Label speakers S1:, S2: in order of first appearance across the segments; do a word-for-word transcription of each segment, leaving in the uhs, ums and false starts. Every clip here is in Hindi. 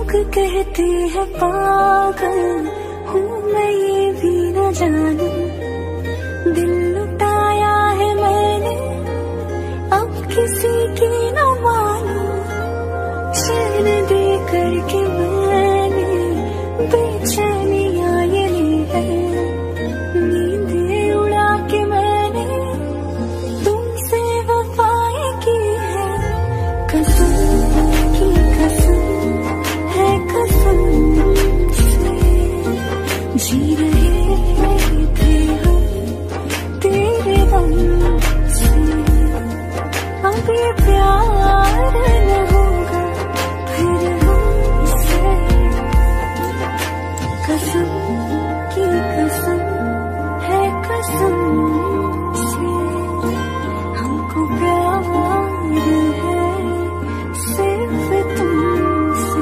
S1: लोग कहते हैं पागल हूँ मैं, ये भी न जानूं दिल लुटाया है मैंने, अब किसी की न मानूं। चैन दे करके मैंने बेचैनियाँ ये ली है, नींदें उड़ा के मैंने तुमसे वफाएं की है। कसम की कसम है कसम से, जी रहे थे हम तेरे दम से, अब ये प्यार न होगा फिर हमसे। कसम की कसम है कसम से, हमको प्यार है सिर्फ तुमसे।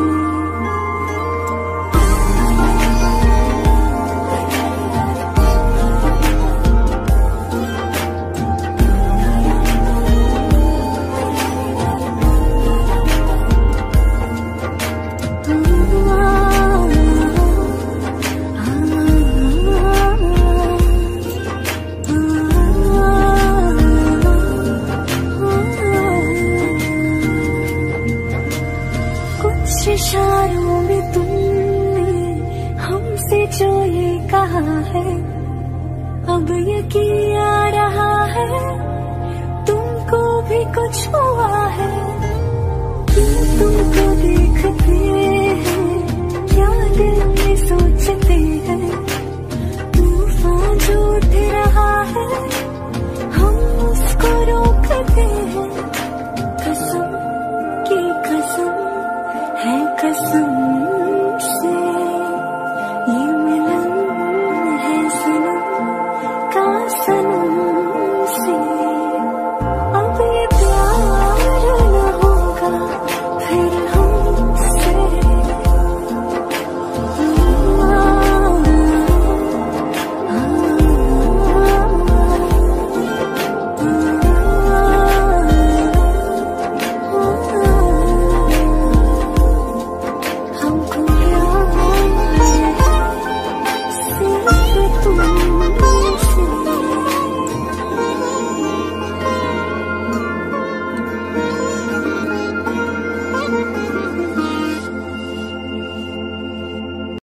S1: कुछ इशारों में तुमने हमसे जो ये कहा है, अब यकीन आ रहा है तुमको भी कुछ हुआ है। क्यों तुमको देखते हैं क्या दिल में सोचते हैं, तूफान जो उठ रहा है हम उसको रोकते हैं। कसम की कसम है कसम